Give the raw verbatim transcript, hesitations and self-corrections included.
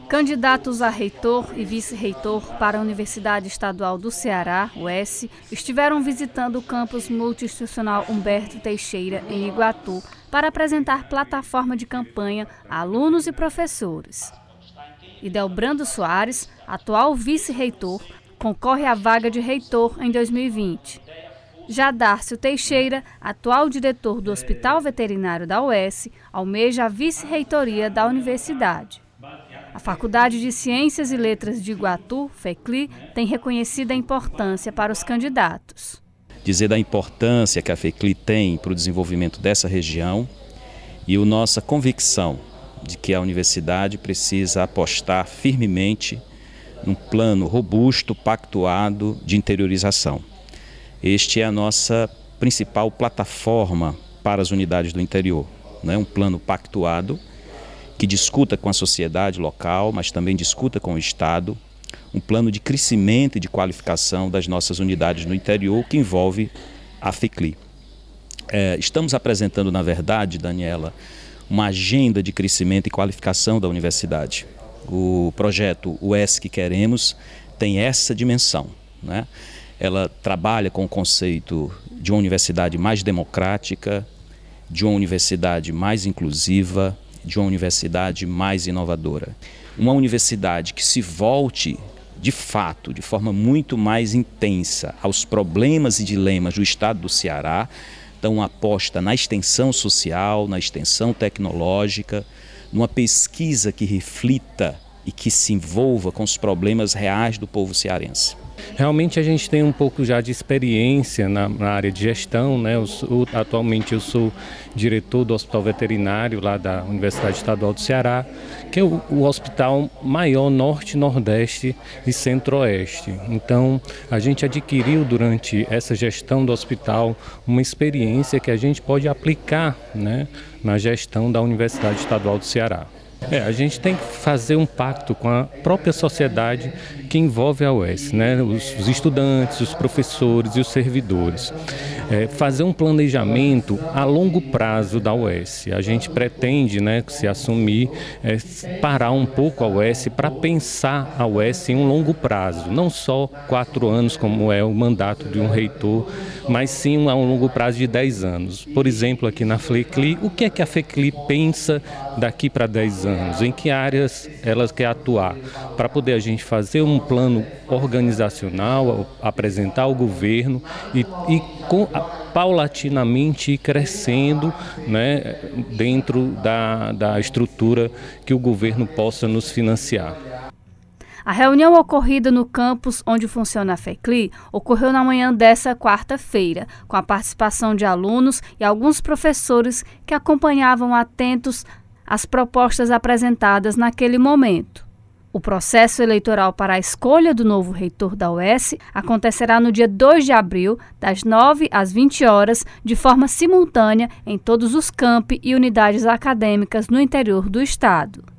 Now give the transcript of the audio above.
Candidatos a reitor e vice-reitor para a Universidade Estadual do Ceará, U E S, estiveram visitando o campus multi-institucional Humberto Teixeira, em Iguatu, para apresentar plataforma de campanha a alunos e professores. Idelbrando Soares, atual vice-reitor, concorre à vaga de reitor em dois mil e vinte. Já Dárcio Teixeira, atual diretor do Hospital Veterinário da U E S, almeja a vice-reitoria da universidade. A Faculdade de Ciências e Letras de Iguatu, FECLI, tem reconhecido a importância para os candidatos. Dizer da importância que a FECLI tem para o desenvolvimento dessa região e a nossa convicção de que a universidade precisa apostar firmemente num plano robusto, pactuado de interiorização. Este é a nossa principal plataforma para as unidades do interior, né? Um plano pactuado que discuta com a sociedade local, mas também discuta com o Estado, um plano de crescimento e de qualificação das nossas unidades no interior que envolve a FECLI. É, estamos apresentando, na verdade, Daniela, uma agenda de crescimento e qualificação da universidade. O projeto U E S que queremos tem essa dimensão, né? Ela trabalha com o conceito de uma universidade mais democrática, de uma universidade mais inclusiva, de uma universidade mais inovadora. Uma universidade que se volte, de fato, de forma muito mais intensa aos problemas e dilemas do Estado do Ceará, então aposta na extensão social, na extensão tecnológica, numa pesquisa que reflita e que se envolva com os problemas reais do povo cearense. Realmente a gente tem um pouco já de experiência na, na área de gestão, né? Eu sou, atualmente eu sou diretor do Hospital Veterinário lá da Universidade Estadual do Ceará, que é o, o hospital maior norte, nordeste e centro-oeste. Então a gente adquiriu durante essa gestão do hospital uma experiência que a gente pode aplicar, né, na gestão da Universidade Estadual do Ceará. É, a gente tem que fazer um pacto com a própria sociedade que envolve a U E S, né? Os, os estudantes, os professores e os servidores. É, fazer um planejamento a longo prazo da U E S. A gente pretende, né, se assumir, é, parar um pouco a U E S para pensar a U E S em um longo prazo. Não só quatro anos, como é o mandato de um reitor, mas sim a um longo prazo de dez anos. Por exemplo, aqui na FECLI, o que é que a FECLI pensa daqui para dez anos? Em que áreas elas querem atuar, para poder a gente fazer um plano organizacional, apresentar ao governo e, e com, paulatinamente ir crescendo, né, dentro da, da estrutura que o governo possa nos financiar. A reunião ocorrida no campus onde funciona a FECLI ocorreu na manhã dessa quarta-feira, com a participação de alunos e alguns professores que acompanhavam atentos as propostas apresentadas naquele momento. O processo eleitoral para a escolha do novo reitor da U E S acontecerá no dia dois de abril, das nove às vinte horas, de forma simultânea em todos os campi e unidades acadêmicas no interior do estado.